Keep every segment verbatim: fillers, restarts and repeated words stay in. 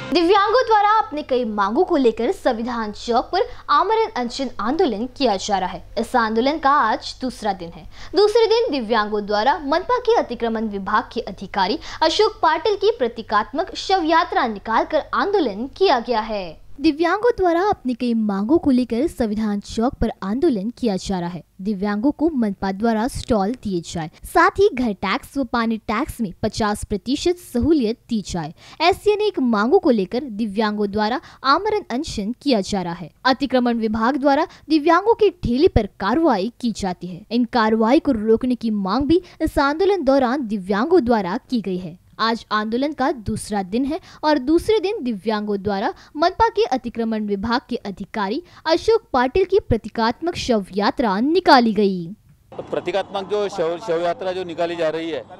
दिव्यांगों द्वारा अपने कई मांगों को लेकर संविधान चौक पर आमरण अनशन आंदोलन किया जा रहा है। इस आंदोलन का आज दूसरा दिन है। दूसरे दिन दिव्यांगों द्वारा मनपा के अतिक्रमण विभाग के अधिकारी अशोक पाटिल की प्रतीकात्मक शव यात्रा निकालकर आंदोलन किया गया है। दिव्यांगों द्वारा अपनी कई मांगों को लेकर संविधान चौक पर आंदोलन किया जा रहा है। दिव्यांगों को मनपा द्वारा स्टॉल दिए जाए, साथ ही घर टैक्स व पानी टैक्स में पचास प्रतिशत सहूलियत दी जाए। ऐसी अनेक मांगों को लेकर दिव्यांगों द्वारा आमरण अनशन किया जा रहा है। अतिक्रमण विभाग द्वारा दिव्यांगों के ठेले पर कार्रवाई की जाती है। इन कार्रवाई को रोकने की मांग भी इस आंदोलन दौरान दिव्यांगों द्वारा की गई है। आज आंदोलन का दूसरा दिन है और दूसरे दिन दिव्यांगों द्वारा मनपा के अतिक्रमण विभाग के अधिकारी अशोक पाटिल की प्रतीकात्मक शव यात्रा निकाली गई। प्रतीकात्मक जो शव शव यात्रा जो निकाली जा रही है,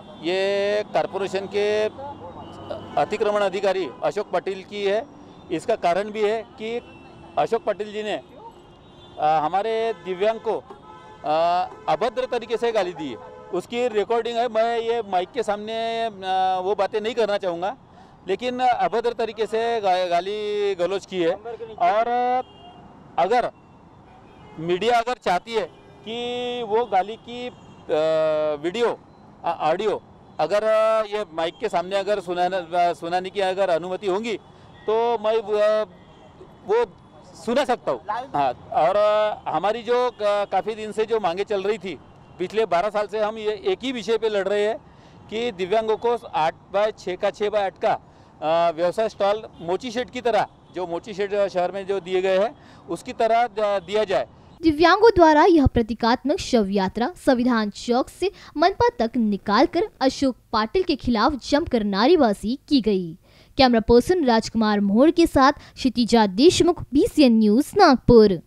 ये कारपोरेशन के अतिक्रमण अधिकारी अशोक पाटिल की है। इसका कारण भी है कि अशोक पाटिल जी ने आ, हमारे दिव्यांग को अभद्र तरीके से गाली दी है। उसकी रिकॉर्डिंग है। मैं ये माइक के सामने वो बातें नहीं करना चाहूँगा, लेकिन अभद्र तरीके से गाली गलौज की है। और अगर मीडिया अगर चाहती है कि वो गाली की वीडियो ऑडियो अगर ये माइक के सामने अगर सुनाना सुनाने की अगर अनुमति होगी तो मैं वो सुना सकता हूँ। हाँ, और हमारी जो काफ़ी दिन से जो मांगे चल रही थी, पिछले बारह साल से हम ये एक ही विषय पे लड़ रहे हैं कि दिव्यांगों को आठ बाय छः का छः बाय आठ का व्यवसाय स्टॉल मोची शेड की तरह, जो मोची शेड शहर में जो दिए गए हैं उसकी तरह दिया जाए। दिव्यांगों द्वारा यह प्रतीकात्मक शव यात्रा संविधान चौक से मनपा तक निकालकर अशोक पाटिल के खिलाफ जमकर नारेबाजी की गई। कैमरा पर्सन राजकुमार मोहर के साथ Kshitija Deshmukh, B C N news, Nagpur.